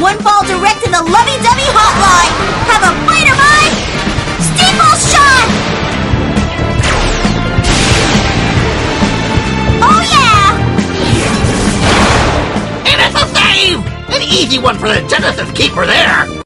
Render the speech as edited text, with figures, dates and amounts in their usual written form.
One ball direct in the lovey-dovey hotline. Have a fighter mind. Steeple shot! Oh yeah! And it's a save! An easy one for the Genesis keeper there.